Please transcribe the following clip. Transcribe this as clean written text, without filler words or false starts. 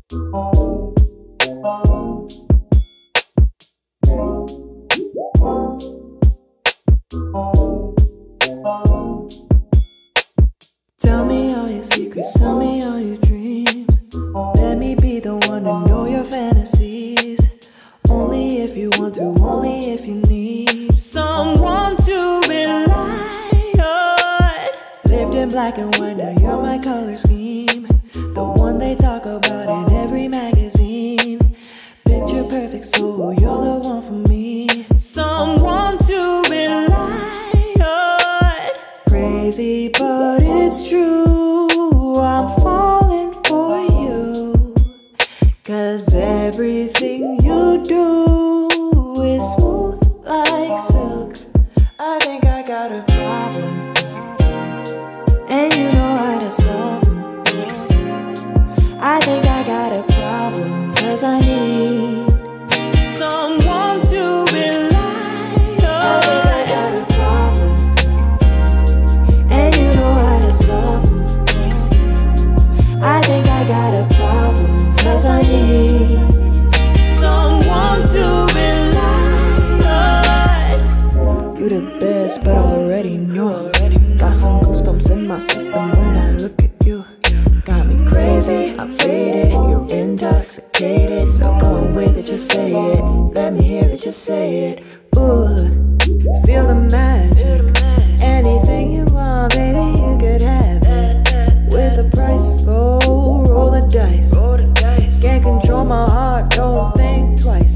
Tell me all your secrets, tell me all your dreams. Let me be the one to know your fantasies. Only if you want to, only if you need someone to rely on. Lived in black and white, now you're my color scheme. The one they talk about in every magazine. Picture perfect soul, you're the one for me. Someone to rely on. Crazy, but it's true, I'm falling for you. 'Cause everything you do is smooth like silk. I think I got a problem, and you know how to solve them. I think I got a problem, 'cause I need someone to rely on. I think I got a problem, and you know how to solve them. I think I got a problem, 'cause I need someone to rely on. You the best, but I already knew. Got some goosebumps in my system when I look at you. Got me crazy, I'm faded, you're intoxicated. So go on with it, just say it. Let me hear it, just say it. Ooh, feel the magic. Anything you want, baby, you could have it. With the price low, roll the dice. Can't control my heart, don't think twice.